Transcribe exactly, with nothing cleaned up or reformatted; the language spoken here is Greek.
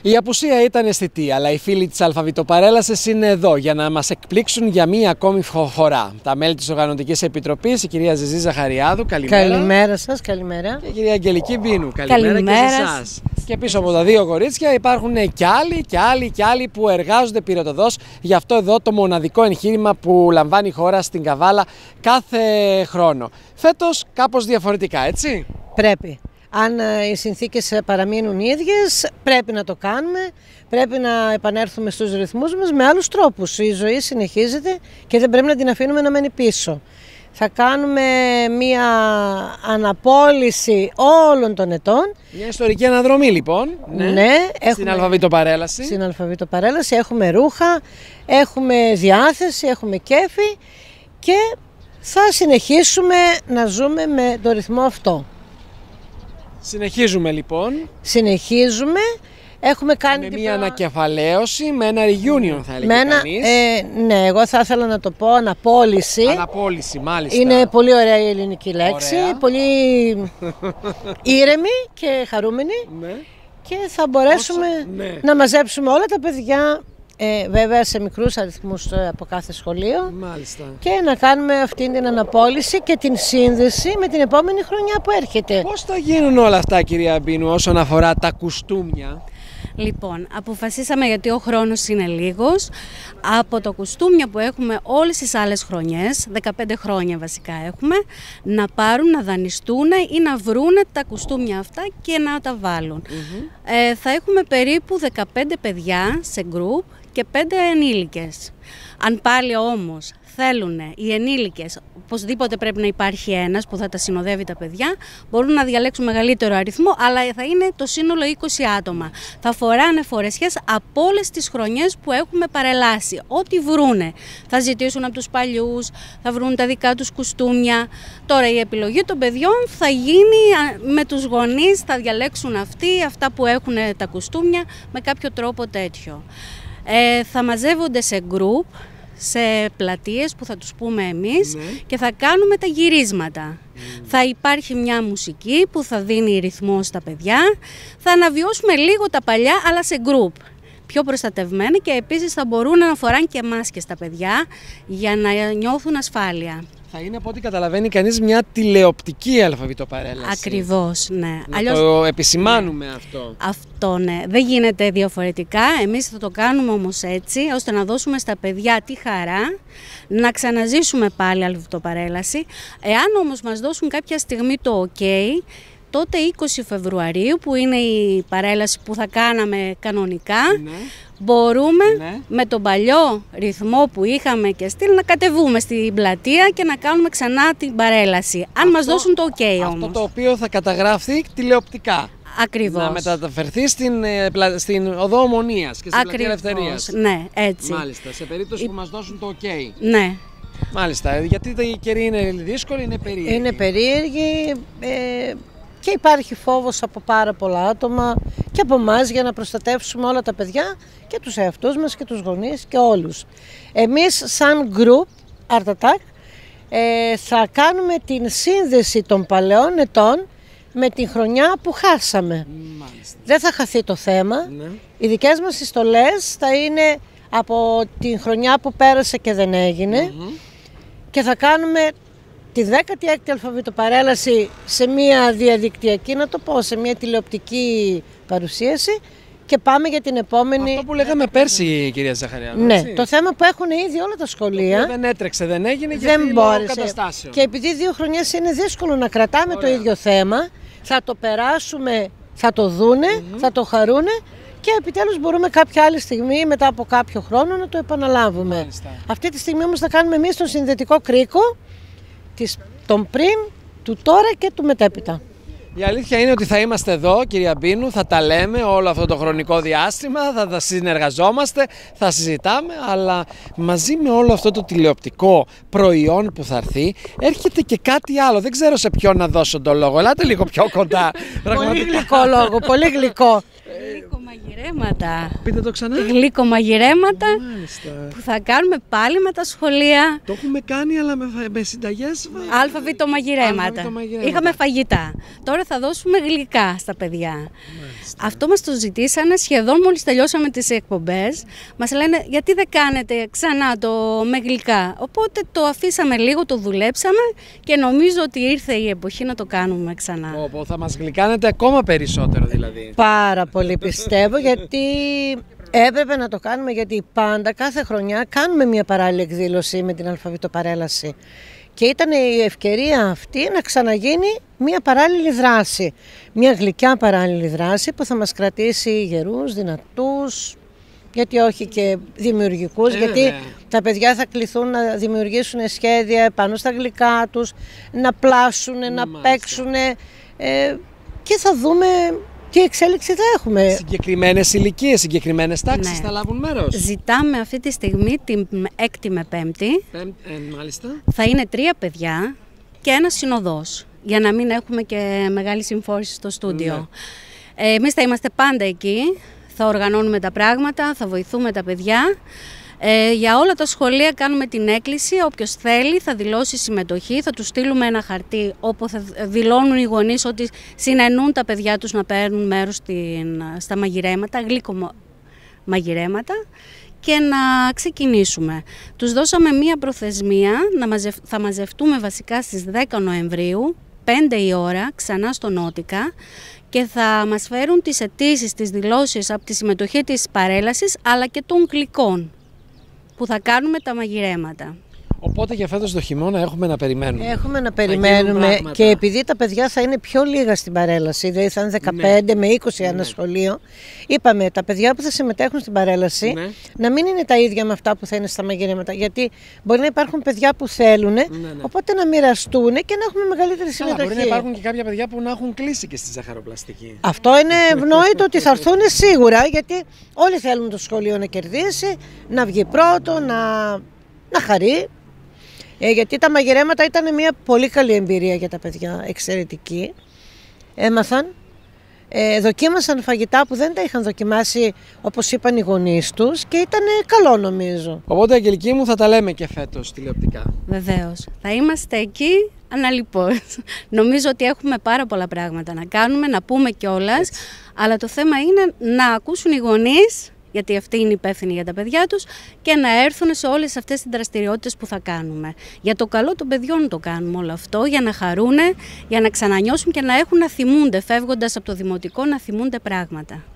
Η απουσία ήταν αισθητή, αλλά οι φίλοι της Αλφαβητοπαρέλασης είναι εδώ για να μας εκπλήξουν για μία ακόμη φορά. Τα μέλη της Οργανωτικής Επιτροπής, η κυρία Ζεζή Ζαχαριάδου, καλημέρα. Καλημέρα σας, καλημέρα. Και η κυρία Αγγελική Μπίνου, καλημέρα, καλημέρα και σε εσάς. Και πίσω από τα δύο κορίτσια υπάρχουν και άλλοι και άλλοι και άλλοι που εργάζονται πυροτοδώς για αυτό εδώ το μοναδικό εγχείρημα που λαμβάνει η χώρα στην Καβάλα κάθε χρόνο. Φέτος κάπως διαφορετικά, έτσι. Πρέπει. Αν οι συνθήκες παραμείνουν οι ίδιες, πρέπει να το κάνουμε, πρέπει να επανέλθουμε στους ρυθμούς μας με άλλους τρόπους. Η ζωή συνεχίζεται και δεν πρέπει να την αφήνουμε να μένει πίσω. Θα κάνουμε μία αναπόλυση όλων των ετών. Μια ιστορική αναδρομή λοιπόν, ναι, ναι έχουμε, στην Αλφαβητοπαρέλαση. Στην Αλφαβητοπαρέλαση έχουμε ρούχα, έχουμε διάθεση, έχουμε κέφι και θα συνεχίσουμε να ζούμε με το ρυθμό αυτό. Συνεχίζουμε λοιπόν. Συνεχίζουμε. Έχουμε κάνει με μια ανακεφαλαίωση, με ένα reunion θα έλεγε ένα, κανείς. Ε, ναι, εγώ θα ήθελα να το πω αναπόλυση. Αναπόλυση, μάλιστα. Είναι πολύ ωραία η ελληνική λέξη, ωραία. Πολύ ήρεμη και χαρούμενη. Ναι. Και θα μπορέσουμε Όσο, ναι. να μαζέψουμε όλα τα παιδιά, ε, βέβαια σε μικρούς αριθμούς από κάθε σχολείο. Μάλιστα. Και να κάνουμε αυτή την αναπόλυση και την σύνδεση με την επόμενη χρονιά που έρχεται. Πώς θα γίνουν όλα αυτά, κυρία Μπίνου, όσον αφορά τα κουστούμια? Λοιπόν, αποφασίσαμε, γιατί ο χρόνος είναι λίγος, από τα κουστούμια που έχουμε όλες τις άλλες χρονιές, δεκαπέντε χρόνια βασικά έχουμε, να πάρουν, να δανειστούν ή να βρούνε τα κουστούμια αυτά και να τα βάλουν. Mm-hmm. ε, θα έχουμε περίπου δεκαπέντε παιδιά σε γκρουπ και πέντε ενήλικες. Αν πάλι όμως θέλουν οι ενήλικες, οπωσδήποτε πρέπει να υπάρχει ένας που θα τα συνοδεύει τα παιδιά, μπορούν να διαλέξουν μεγαλύτερο αριθμό, αλλά θα είναι το σύνολο είκοσι άτομα. Θα φοράνε φορεσιές από όλες τις χρονιές που έχουμε παρελάσει. Ό,τι βρούνε. Θα ζητήσουν από τους παλιούς, θα βρουν τα δικά τους κουστούμια. Τώρα η επιλογή των παιδιών θα γίνει με τους γονείς, θα διαλέξουν αυτοί, αυτά που έχουν τα κουστούμια, με κάποιο τρόπο τέτοιο. Ε, θα μαζεύονται σε γκρουπ, σε πλατείες που θα τους πούμε εμείς, ναι, και θα κάνουμε τα γυρίσματα. Mm. Θα υπάρχει μια μουσική που θα δίνει ρυθμό στα παιδιά, θα αναβιώσουμε λίγο τα παλιά αλλά σε γκρουπ, πιο προστατευμένοι, και επίσης θα μπορούν να φοράνε και μάσκες τα παιδιά για να νιώθουν ασφάλεια. Θα είναι, από ό,τι καταλαβαίνει κανείς, μια τηλεοπτική αλφαβητοπαρέλαση. Ακριβώς, ναι. Να Αλλιώς το επισημάνουμε, ναι, αυτό. Αυτό, ναι. Δεν γίνεται διαφορετικά. Εμείς θα το κάνουμε όμως έτσι, ώστε να δώσουμε στα παιδιά τη χαρά, να ξαναζήσουμε πάλι αλφαβητοπαρέλαση. Εάν όμως μας δώσουν κάποια στιγμή το ok, τότε είκοσι Φεβρουαρίου, που είναι η παρέλαση που θα κάναμε κανονικά, ναι, μπορούμε, ναι, με τον παλιό ρυθμό που είχαμε και στυλ να κατεβούμε στην πλατεία και να κάνουμε ξανά την παρέλαση. Αν αυτό, μας δώσουν το ok όμως. Αυτό το οποίο θα καταγραφεί τηλεοπτικά. Ακριβώς. Να μεταφερθεί στην, στην Οδό Ομονίας και στην Πλατεία Ελευθερίας. Ναι, έτσι. Μάλιστα, σε περίπτωση που μας δώσουν το ok. Ναι. Μάλιστα, γιατί η καιρή είναι δύσκολη, είναι περίεργη. Είναι περίεργη. Ε... Και υπάρχει φόβος από πάρα πολλά άτομα και από εμάς για να προστατεύσουμε όλα τα παιδιά και τους εαυτούς μας και τους γονείς και όλους. Εμείς σαν group Art Attack ε, θα κάνουμε την σύνδεση των παλαιών ετών με την χρονιά που χάσαμε. Μάλιστα. Δεν θα χαθεί το θέμα. Ναι. Οι δικές μας συστολές θα είναι από την χρονιά που πέρασε και δεν έγινε, mm-hmm, και θα κάνουμε τη δέκατη έκτη αλφαβητοπαρέλαση σε μια διαδικτυακή, να το πω, σε μια τηλεοπτική παρουσίαση, και πάμε για την επόμενη. Αυτό που λέγαμε πέρσι, κυρία Ζαχαριάδου. Ναι, έτσι. Το θέμα που έχουν ήδη όλα τα σχολεία. Δεν έτρεξε, δεν έγινε, δεν γιατί μπόρεσε. Και επειδή δύο χρονιές είναι δύσκολο να κρατάμε, ωραία, το ίδιο θέμα, θα το περάσουμε, θα το δούνε, mm-hmm, θα το χαρούνε, και επιτέλους μπορούμε κάποια άλλη στιγμή, μετά από κάποιο χρόνο, να το επαναλάβουμε. Μάλιστα. Αυτή τη στιγμή όμως θα κάνουμε εμείς τον συνδετικό κρίκο, τον πριν, του τώρα και του μετέπειτα. Η αλήθεια είναι ότι θα είμαστε εδώ, κυρία Μπίνου, θα τα λέμε όλο αυτό το χρονικό διάστημα, θα τα συνεργαζόμαστε, θα συζητάμε, αλλά μαζί με όλο αυτό το τηλεοπτικό προϊόν που θα έρθει, έρχεται και κάτι άλλο. Δεν ξέρω σε ποιον να δώσω το λόγο. Ελάτε λίγο πιο κοντά. Πολύ γλυκό λόγο, πολύ γλυκό. Γλυκομαγειρέματα. Πείτε το ξανά. Γλυκομαγειρέματα Μάλιστα. που θα κάνουμε πάλι με τα σχολεία. Το έχουμε κάνει, αλλά με, με συνταγές. Αλφαβητομαγειρέματα. Είχαμε φαγητά. Τώρα θα δώσουμε γλυκά στα παιδιά. Μάλιστα. Αυτό μας το ζητήσανε σχεδόν μόλις τελειώσαμε τις εκπομπές. Μας λένε γιατί δεν κάνετε ξανά το με γλυκά. Οπότε το αφήσαμε λίγο, το δουλέψαμε και νομίζω ότι ήρθε η εποχή να το κάνουμε ξανά. Όπου θα μας γλυκάνετε ακόμα περισσότερο δηλαδή. Πάρα πολύ πιστεύω, γιατί έπρεπε να το κάνουμε, γιατί πάντα κάθε χρονιά κάνουμε μια παράλληλη εκδήλωση με την αλφαβητοπαρέλαση. Και ήταν η ευκαιρία αυτή να ξαναγίνει μια παράλληλη δράση. Μια γλυκιά παράλληλη δράση που θα μας κρατήσει γερούς, δυνατούς, γιατί όχι και δημιουργικούς, ε, γιατί ναι. τα παιδιά θα κληθούν να δημιουργήσουν σχέδια πάνω στα γλυκά τους, να πλάσουν, να, να παίξουν ε, και θα δούμε τι εξέλιξη θα έχουμε. Συγκεκριμένες ηλικίες, συγκεκριμένες τάξεις ναι. θα λάβουν μέρος. Ζητάμε αυτή τη στιγμή την έκτη με πέμπτη. Πέμπ, ε, μάλιστα. Θα είναι τρία παιδιά και ένας συνοδός, για να μην έχουμε και μεγάλη συμφόρηση στο στούντιο. Ναι. Ε, εμείς θα είμαστε πάντα εκεί, θα οργανώνουμε τα πράγματα, θα βοηθούμε τα παιδιά. Ε, για όλα τα σχολεία κάνουμε την έκκληση, όποιος θέλει θα δηλώσει συμμετοχή, θα τους στείλουμε ένα χαρτί όπου θα δηλώνουν οι γονείς ότι συνενούν τα παιδιά τους να παίρνουν μέρος στην, στα μαγειρέματα, γλύκο μαγειρέματα, και να ξεκινήσουμε. Τους δώσαμε μία προθεσμία, να μαζευ, θα μαζευτούμε βασικά στις δέκα Νοεμβρίου, πέντε η ώρα, ξανά στο Νότικα, και θα μας φέρουν τις αιτήσεις, τις δηλώσεις από τη συμμετοχή της παρέλασης, αλλά και των γλυκών που θα κάνουμε τα μαγειρέματα. Οπότε για φέτος το χειμώνα έχουμε να περιμένουμε. Έχουμε να περιμένουμε και επειδή τα παιδιά θα είναι πιο λίγα στην παρέλαση, δηλαδή θα είναι δεκαπέντε ναι. με είκοσι ναι. ένα σχολείο, είπαμε τα παιδιά που θα συμμετέχουν στην παρέλαση ναι. να μην είναι τα ίδια με αυτά που θα είναι στα μαγειρέματα. Γιατί μπορεί να υπάρχουν παιδιά που θέλουν, ναι, ναι. οπότε να μοιραστούν και να έχουμε μεγαλύτερη συμμετοχή. Μπορεί να υπάρχουν και κάποια παιδιά που να έχουν κλείσει και στη ζαχαροπλαστική. Αυτό είναι ευνόητο ότι θα έρθουν σίγουρα, γιατί όλοι θέλουν το σχολείο να κερδίσει, να βγει πρώτο, να, να χαρεί. Ε, γιατί τα μαγειρέματα ήταν μια πολύ καλή εμπειρία για τα παιδιά, εξαιρετική. Έμαθαν, ε, δοκίμασαν φαγητά που δεν τα είχαν δοκιμάσει όπως είπαν οι γονείς τους και ήταν καλό νομίζω. Οπότε Αγγελική μου θα τα λέμε και φέτος τηλεοπτικά. Βεβαίως, θα είμαστε εκεί αναλυπώς. Νομίζω ότι έχουμε πάρα πολλά πράγματα να κάνουμε, να πούμε κιόλας, αλλά το θέμα είναι να ακούσουν οι γονείς, γιατί αυτοί είναι υπεύθυνοι για τα παιδιά τους, και να έρθουν σε όλες αυτές τις δραστηριότητες που θα κάνουμε. Για το καλό των παιδιών το κάνουμε όλο αυτό, για να χαρούνε, για να ξανανιώσουν και να έχουν να θυμούνται, φεύγοντας από το δημοτικό, να θυμούνται πράγματα.